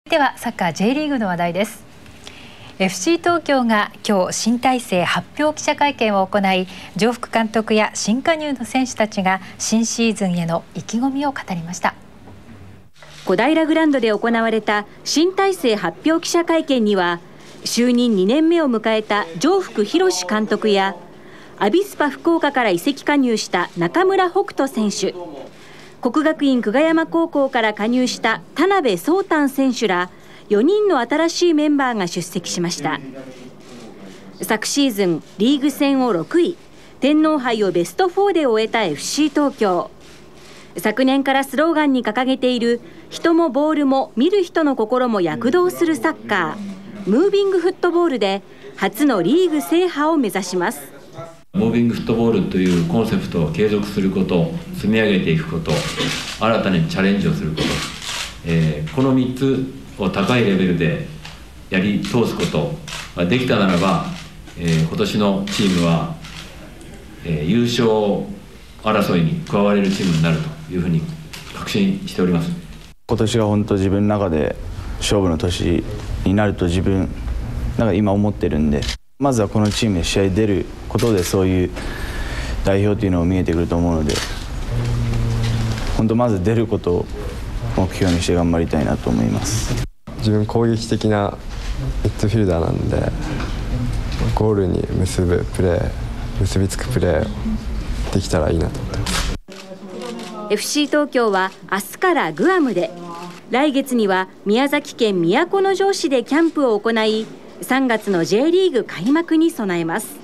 ではサッカー J リーグの話題です。 FC 東京が今日新体制発表記者会見を行い、上福監督や新加入の選手たちが新シーズンへの意気込みを語りました。 小平グランドで行われた新体制発表記者会見には、就任2年目を迎えた上福博監督やアビスパ福岡から移籍加入した中村北斗選手、國學院久我山高校から加入した田辺宗丹選手ら4人の新しいメンバーが出席しました。昨シーズンリーグ戦を6位、天皇杯をベスト4で終えた FC 東京。昨年からスローガンに掲げている人もボールも見る人の心も躍動するサッカー、ムービングフットボールで初のリーグ制覇を目指します。 ムービングフットボールというコンセプトを継続すること、積み上げていくこと、新たにチャレンジをすること、この3つを高いレベルでやり通すことができたならば、今年のチームは、優勝争いに加われるチームになるというふうに確信しております。 今年が本当自分の中で勝負の年になると自分なんか今思ってるんで、まずはこのチームで試合出ることでそういう代表というのを見えてくると思うので、本当まず出ることを目標にして頑張りたいなと思います。 自分攻撃的なミッドフィルダーなんで、ゴールに結びつくプレーできたらいいなと思ってます。 FC 東京は明日からグアムで、来月には宮崎県都城市でキャンプを行い、3月の J リーグ開幕に備えます。